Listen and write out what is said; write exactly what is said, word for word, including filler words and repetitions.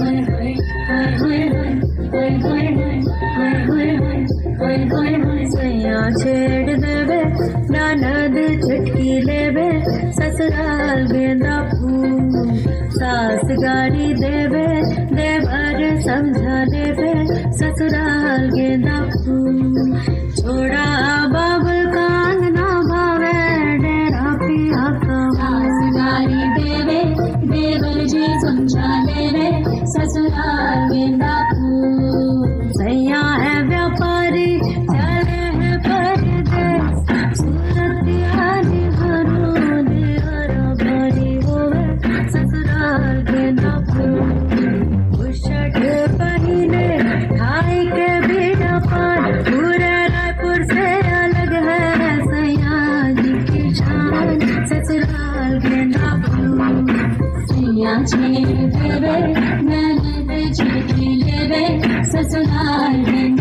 सैया छेड़ देवे ननद चुटकी लेवे ससुराल गेंदा फूल सास गाड़ी देवे देवर समझा देवे ससुराल गेंदा फूल छोड़ा बाबुल कान ना भावे डेरा पिया का सास गाड़ी देवे देवर जी समझा देवे ससुराल गेंदा फूल सैया है व्यापारी चले है परदेस सूरत यानी भरो देवरा भरी होवे ससुराल गेंदा फूल उशट पहिने ढाई के बीड़ा पार पूरे रायपुर से अलग है सैया जी की शान ससुराल गेंदा फूल सैया छेड़ देवे ननद चुटकी लेवे ससुराल गेंदा